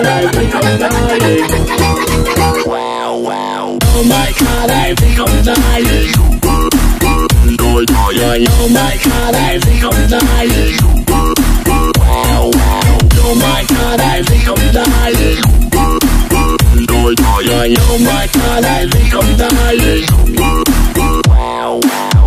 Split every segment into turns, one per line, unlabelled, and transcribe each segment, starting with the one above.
god, I think I'm dying. Wow, wow. Oh my god, I think I'm dying. Oh my god, I think I'm dying. Wow, wow. Oh my god, I think I'm dying. Oh my god, I think I'm dying. Wow, wow.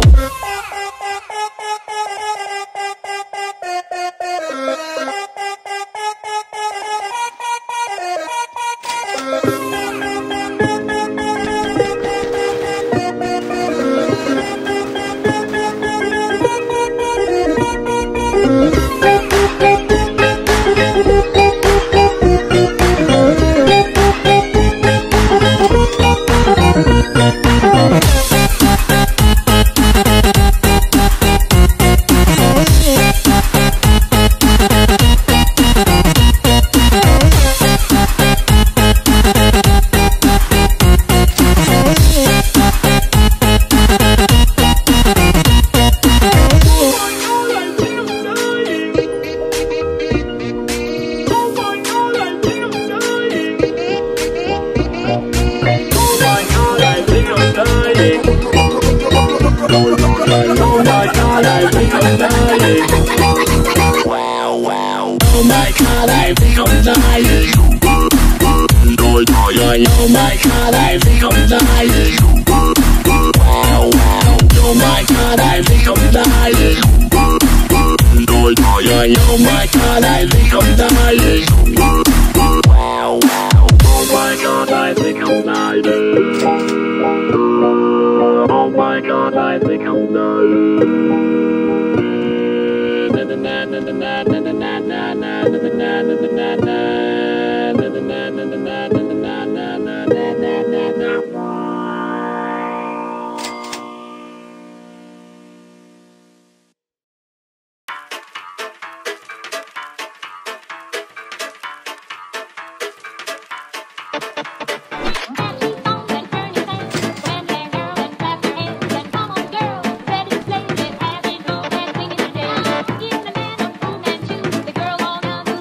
Oh my god, I think I'm dying. Wow, wow. Oh my god, I think I'm dying. Oh my god, I think I'm dying. Wow, wow. Oh my god, I think I'm dying. Oh my god, I think I'm dying. Wow, wow. Oh my god, I think I'm dying. Oh my god, I think I'm dying.
Girl on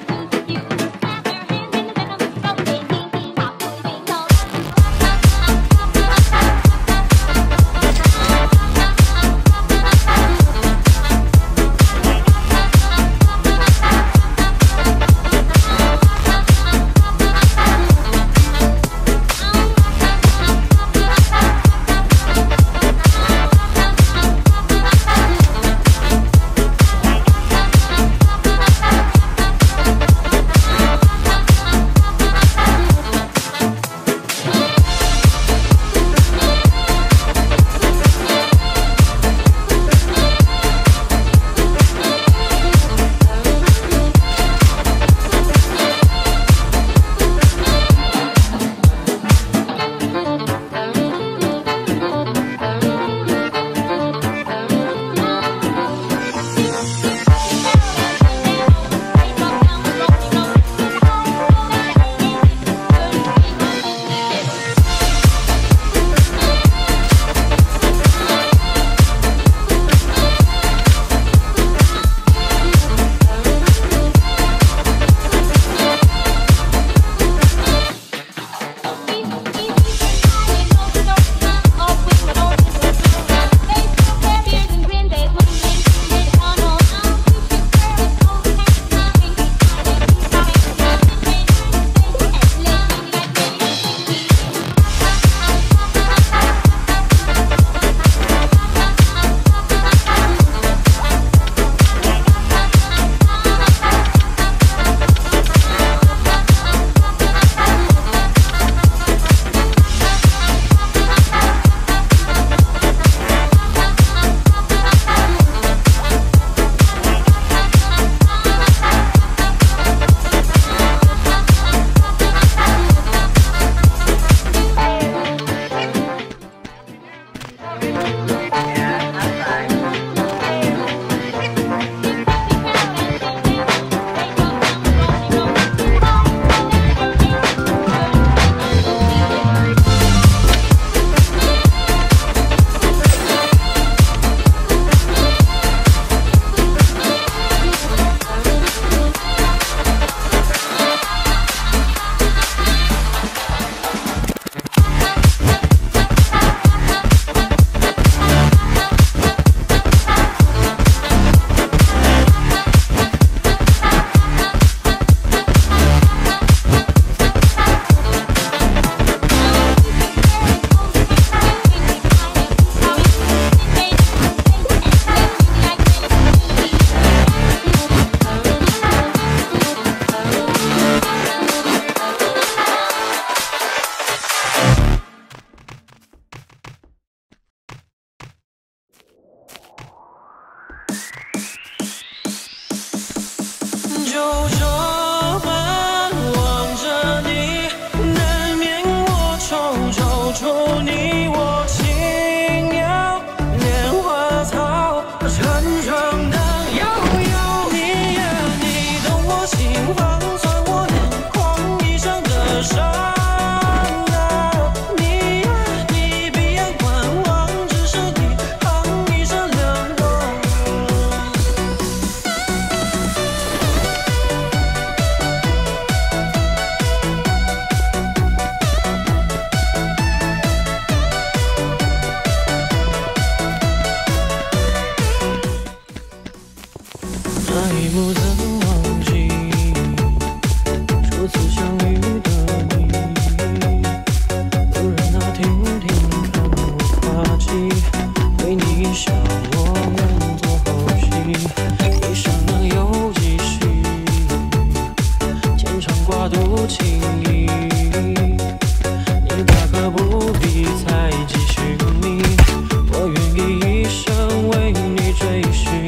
次相遇的你，不忍听看我滑稽，为你一笑我愿做后戏，一生能有几许，牵肠挂肚情谊，你大可不必再继续迷，我愿意一生为你追寻。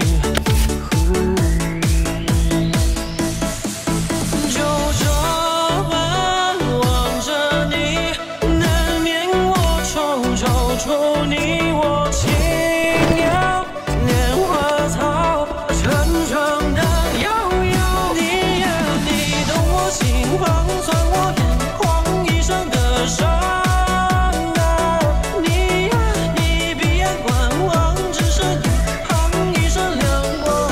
就这般望着你，难免我惆惆出你我轻摇莲花草，沉沉的悠悠。你呀，你懂我心，方算我眼眶一生的伤啊。你呀，你闭眼观望，只是一行一生亮光。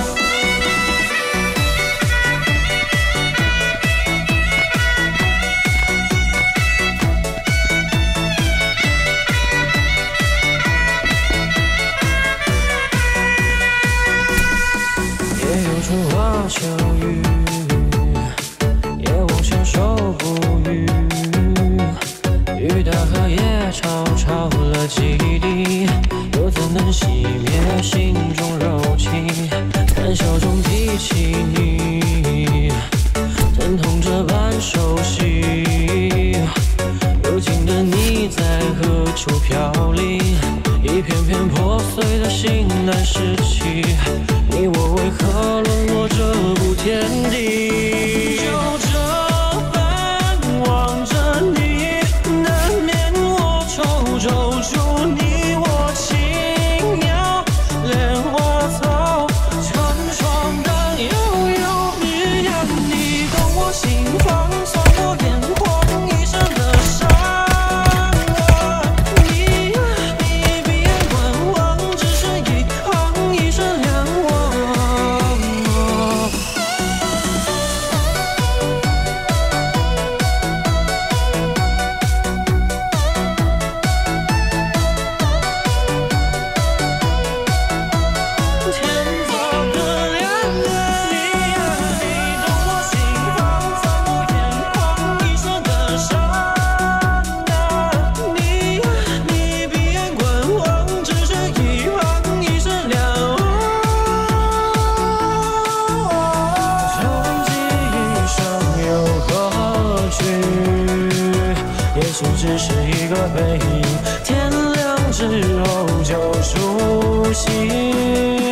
也有春花秋雨，也望相守不渝。雨打荷叶潮潮了几滴，又怎能熄灭心中柔情？谈笑中提起你，疼痛这般熟悉。如今的你在何处飘零？一片片破碎的心难拾起，你我为何沦落这步天地？就这般望着你，难免我惆惆出你我轻摇莲花草，成双的悠悠。你呀，你懂我心，方算我眼眶一生的伤啊。你呀，你闭眼观望，只是一行一生亮光。天造的良缘，你呀，你懂我心，方算我眼眶一生的伤啊。你呀，你闭眼观望，只是一行一生亮光。穷极一生又何惧？也许只是一个背影，天亮之后就熟悉。